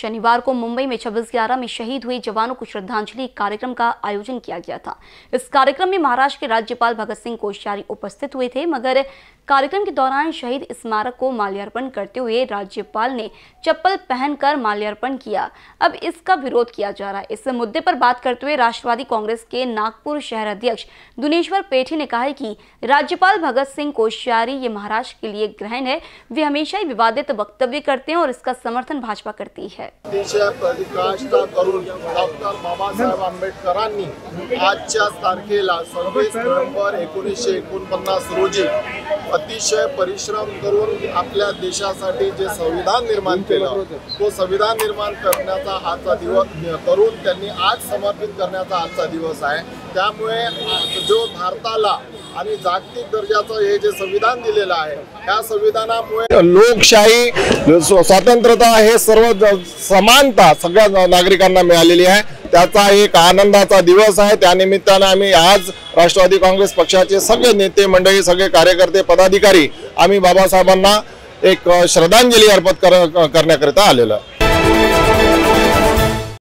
शनिवार को मुंबई में 26/11 में शहीद हुए जवानों को श्रद्धांजलि कार्यक्रम का आयोजन किया गया था। इस कार्यक्रम में महाराष्ट्र के राज्यपाल भगत सिंह कोश्यारी उपस्थित हुए थे, मगर कार्यक्रम के दौरान शहीद स्मारक को माल्यार्पण करते हुए राज्यपाल ने चप्पल पहनकर माल्यार्पण किया। अब इसका विरोध किया जा रहा है। इस मुद्दे पर बात करते हुए राष्ट्रवादी कांग्रेस के नागपुर शहर अध्यक्ष दुनेश्वर पेठी ने कहा है कि राज्यपाल भगत सिंह कोश्यारी ये महाराष्ट्र के लिए ग्रहण है। वे हमेशा ही विवादित वक्तव्य करते हैं और इसका समर्थन भाजपा करती है। प्रतिष्ठा करून डॉक्टर बाबासाहेब आंबेडकरांनी आजच्या तारखेला 26 नोव्हेंबर 1949 रोजी अतिशय परिश्रम करून आपल्या देशासाठी जे संविधान निर्माण केलं, तो संविधान निर्माण करण्याचा आजचा दिवस करून त्यांनी आज समर्पित करण्याचा आजचा दिवस आहे। त्यामुळे जो भारताला आणि जागतिक दर्जाचं हे जे संविधान दिलेलं आहे, त्या संविधानामुळे लोकशाही, स्वातंत्र्यता हे सर्व समानता सगळ्या नागरिकांना मिळालेली आहे। त्याचा एक आनंदाचा दिवस आहे। त्यानिमित्ताने आम्ही आज राष्ट्रवादी काँग्रेस पक्षाचे सगळे नेते मंडळी, सगळे कार्यकर्ते, पदाधिकारी आम्ही बाबासाहेबांना एक श्रद्धांजली अर्पण करण्याकरिता आलेलो आहे।